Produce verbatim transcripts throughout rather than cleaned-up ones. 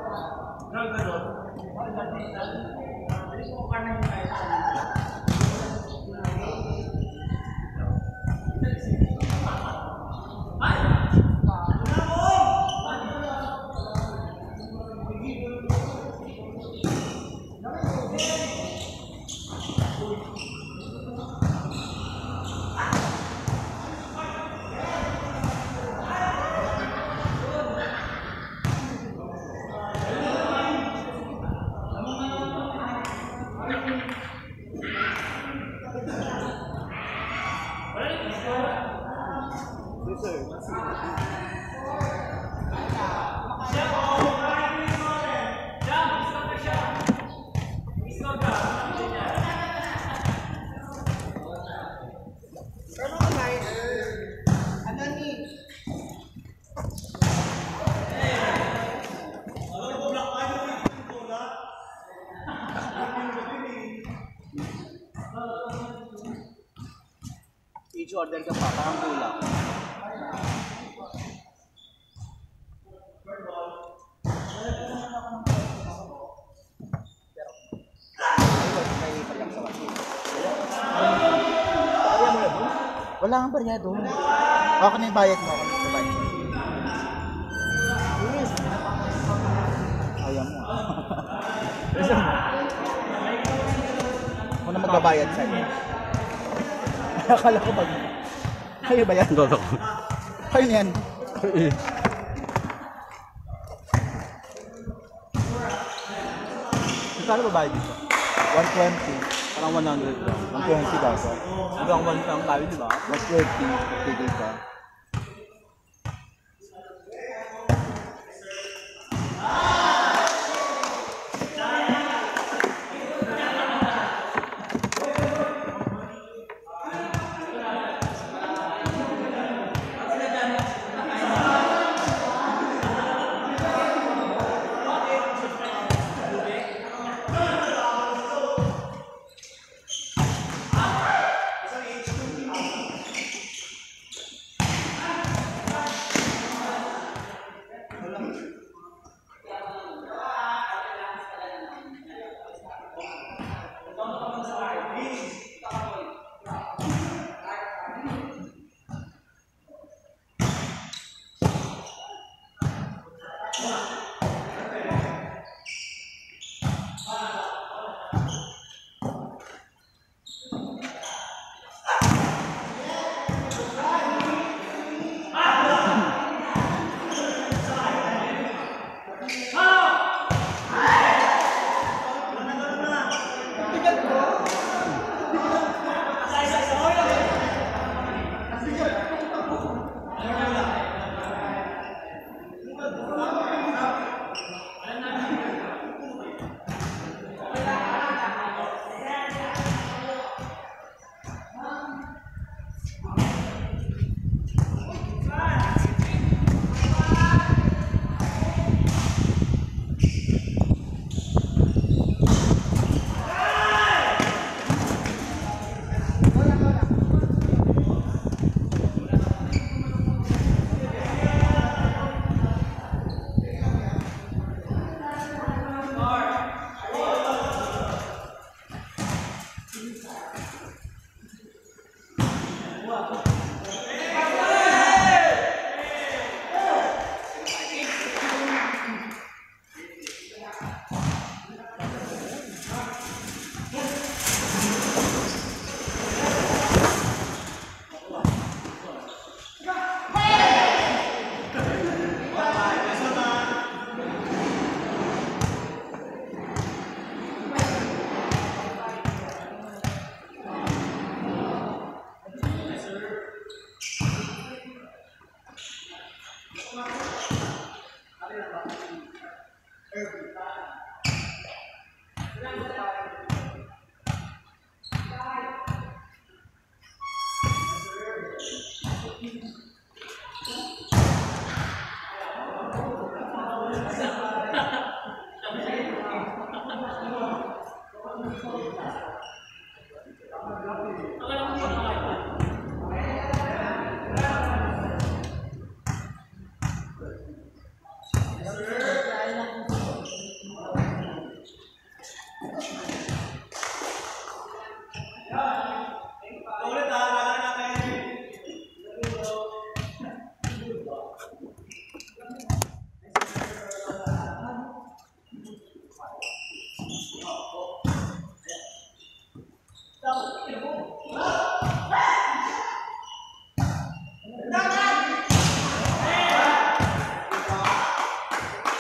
Each order ka pa, parang kulang. Wala kang barya doon. Ako na yung bayad mo. Ako na yung bayad mo. Ayaw mo. Ayaw mo. Ako na magbabayad sa'yo. Akala ko pag... Kayo ba yan? Dolo. Kayo na yan. Saan ba bayad dito? one twenty. Parang one hundred lang. one twenty dapat. Hanggang one lang tayo, di ba? one twenty. Tigil ka.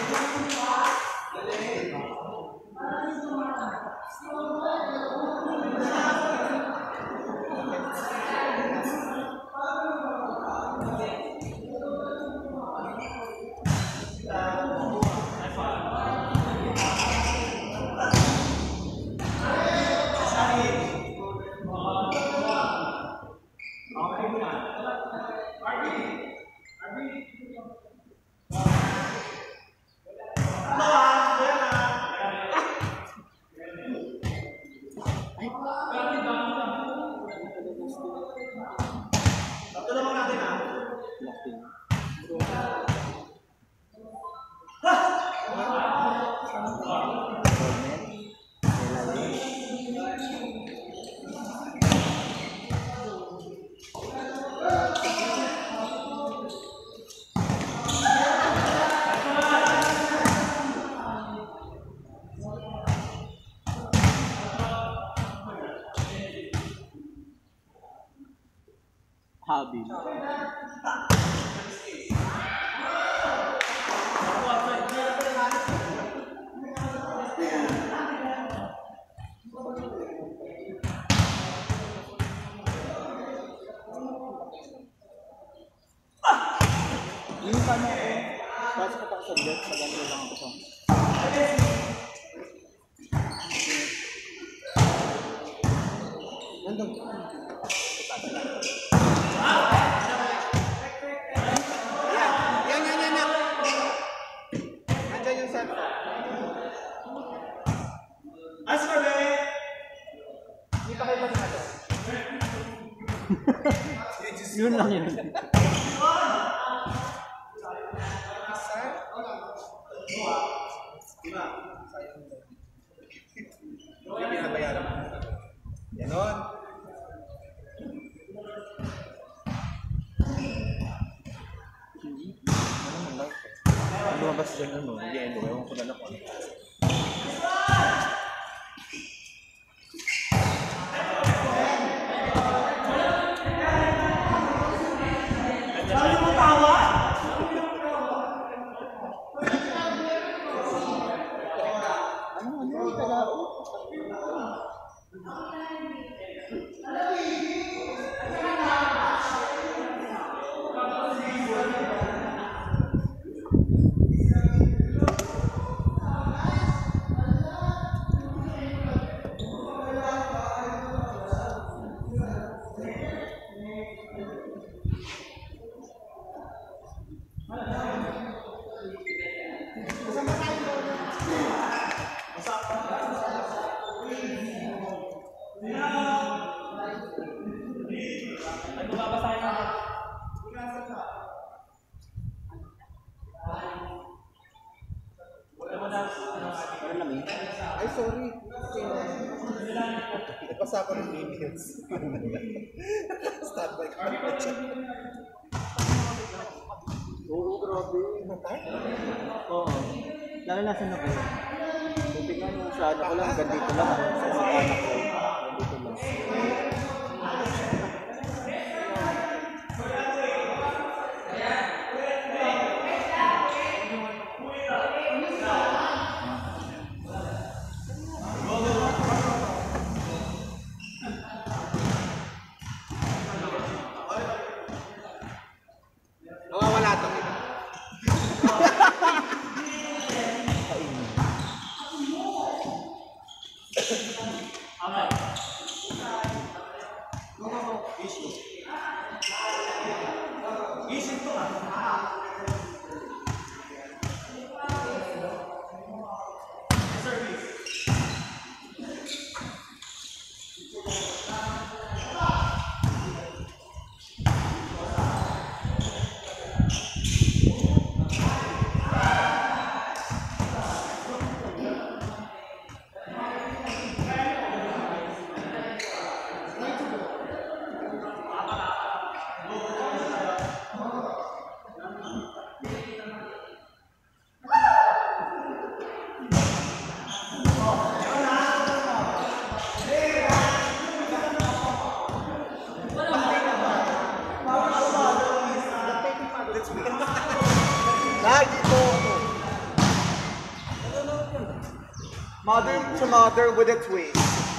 Hobby. Yung paano ako, pasok ko pa sa jet, sa ganito lang ako sa. Nandun. Yan, yan, yan, yan. Nandiyan yung cellphone. As for me! Hindi pa kayo mag-mato. Yun lang yun. Ganon. Ano lumabas dyan ano? Hindi, ano? Ewan ko na lang ano. Ay, sorry. Ipasa ko ng emails. Start by card. Oo, grabe. Matay? Oo. Nalalasan ako. Buti nga yung sa ano ko lang, gandito lang. Sa mga anak ko. Gandito lang. Nawawala ito. Ama. Mother to mother with a twin.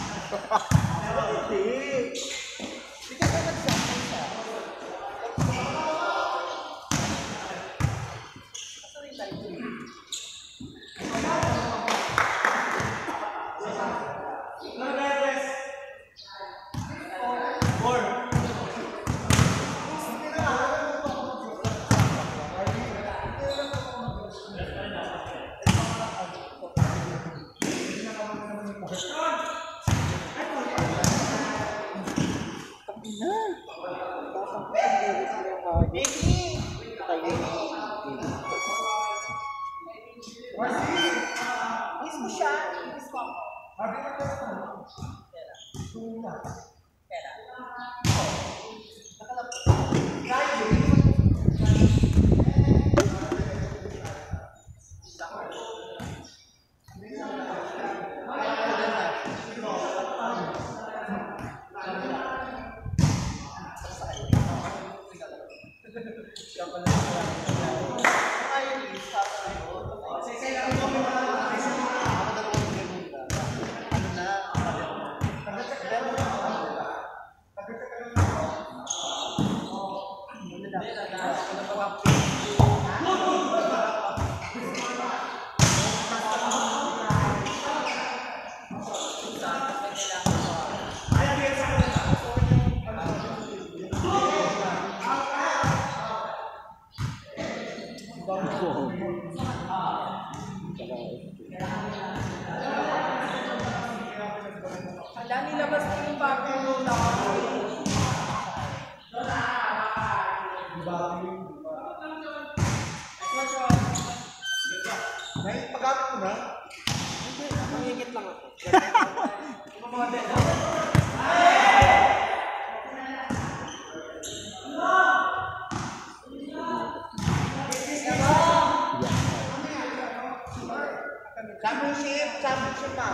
Championship, championship na.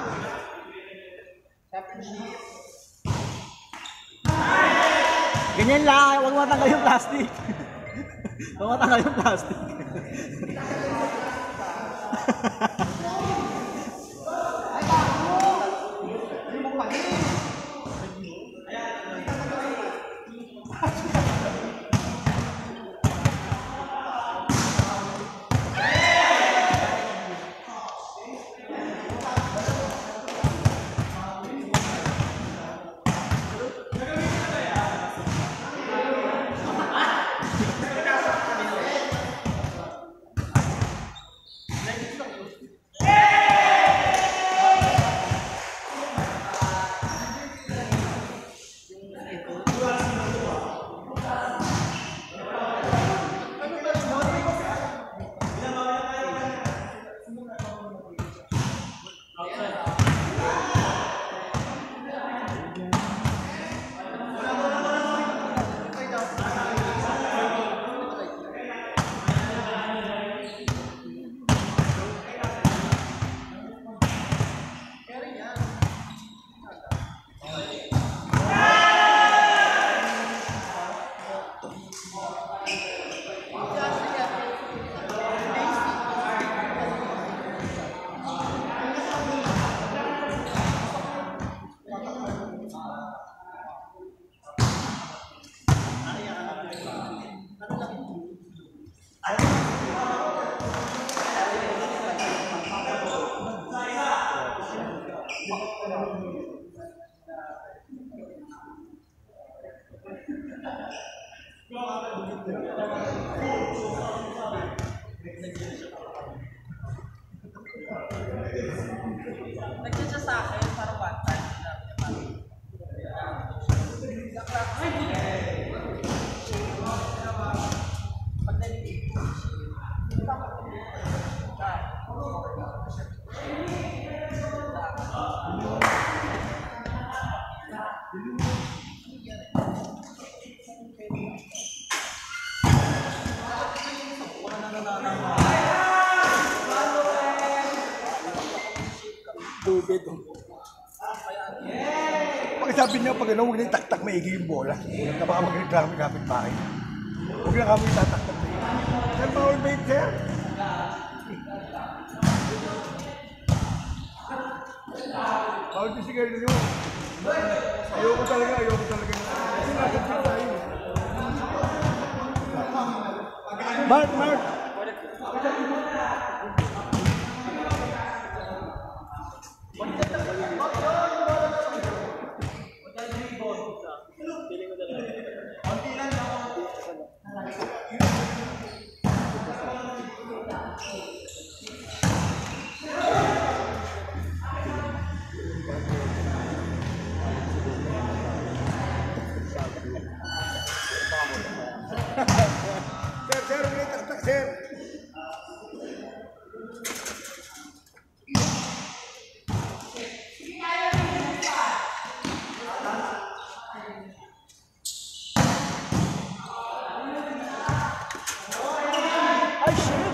Championship. Ganyan lang, huwag matanggal yung plastic. Huwag matanggal yung plastic. Nagsiya sa akin para one time. Pag nalilip. Tubig. Pag sabi niya, pag ano, huwag na itaktak maigi yung bola. Na baka mag-reklamo kapit bahay. Huwag na kami tataktak maigi. Sir, bawal ba yun, sir? Bawal yung sigarilyo nyo. Ayoko talaga, ayoko talaga. Kasi nasa dyan tayo. Mark, Mark! Sir, sir, ulit taktak, sir. Ay, shit!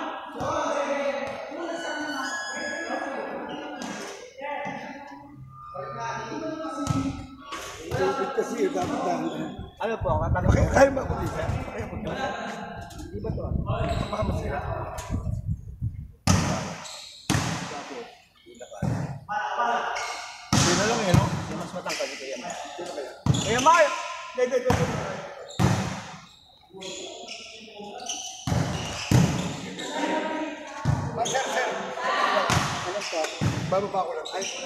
Dapat kasi, dapat dahil. Ano po, katanong Kaya, kaya ba ako dito? Kaya ko dito. Di ba to? Baka masira. Hindi na lang eh, no? Yung mas matangkad dito yan. Kaya Mark! Hindi, hindi, hindi. Ah, sir, sir. Ano po? Bababa ko lang. Ay.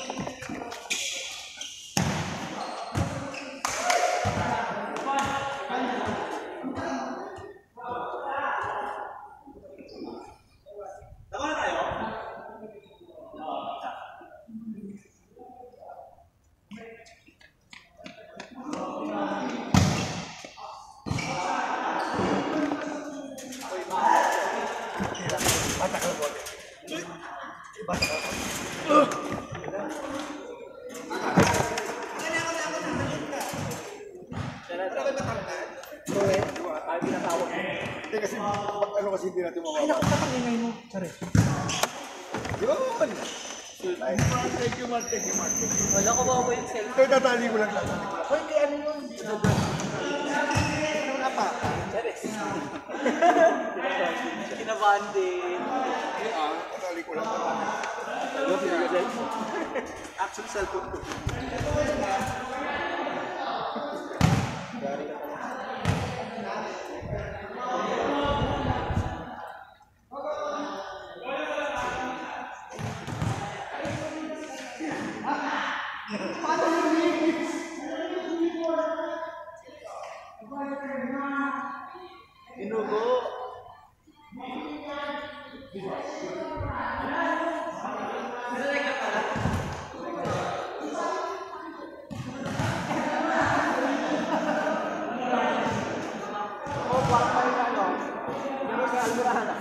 Batak lang po. Batak lang po. Correct. Ay, pinatawag mo. Hindi kasi, ano kasi hindi natin Ay, mababa. nakapangingay mo. Sorry. Yun! Ay, Mark, thank you, Mark. Thank you, Mark. Wala ko ba po yung cellphone? Ito, tatali ko lang. Tatali ko lang. Hoy, di ano yun? Ano na pa? Charis. Kinabahan din. Tatali ko lang. Ano, pinag-cellphone? Actual cellphone ko. Gari ka pala. Inugo. Oh, buwan pa rin ano. Hindi ka almurahan.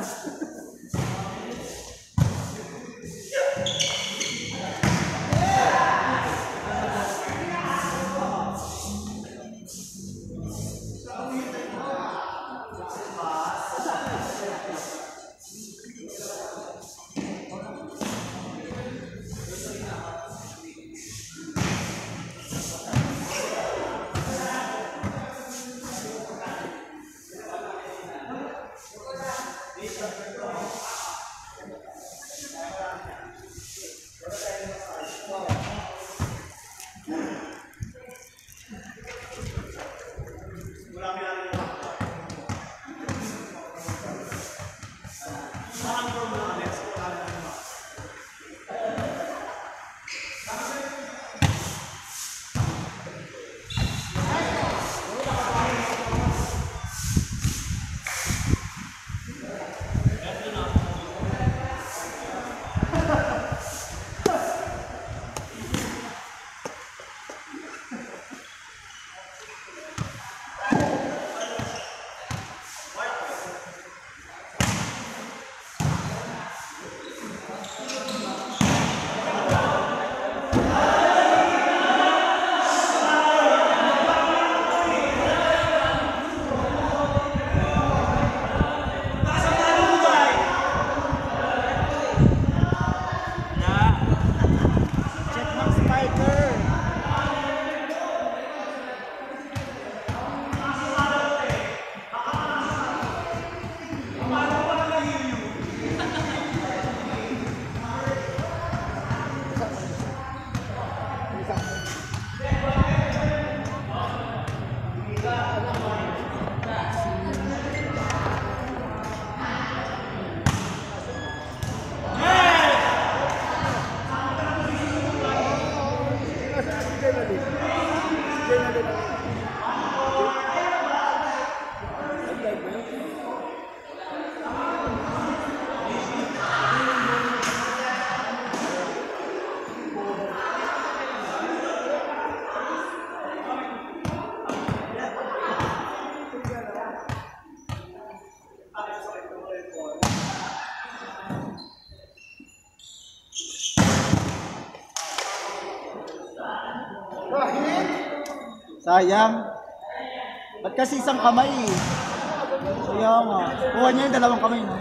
Sayang. Ba't kasi isang kamay eh? Kaya nga. Kuha niya yung dalawang kamay, no?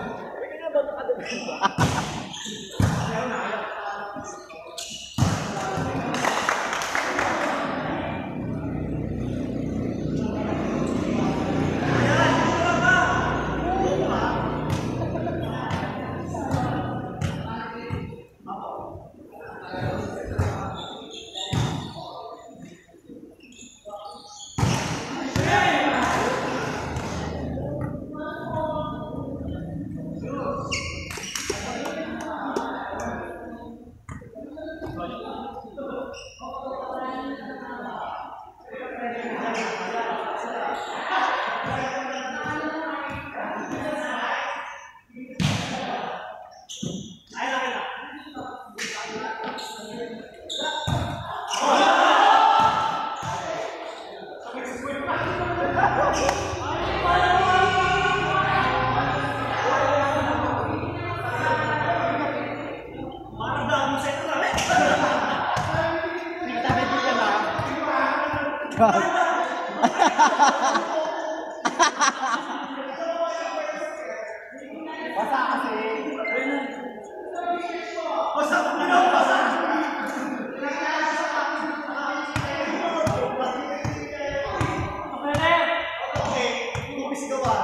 Basa kasi. Basa ko na, basa. Okay, kumisi ka ba?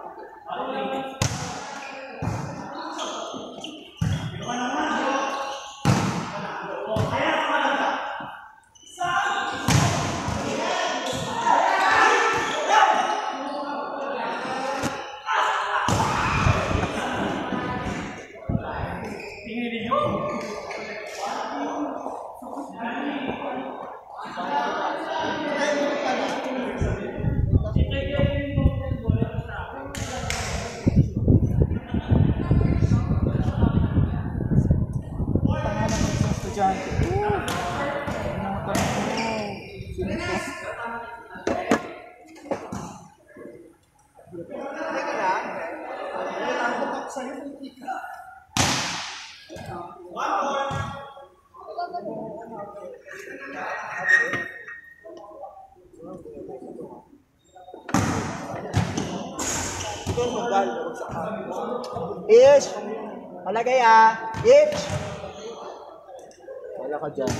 Ish! Malagay ah! Ish! Wala ka dyan.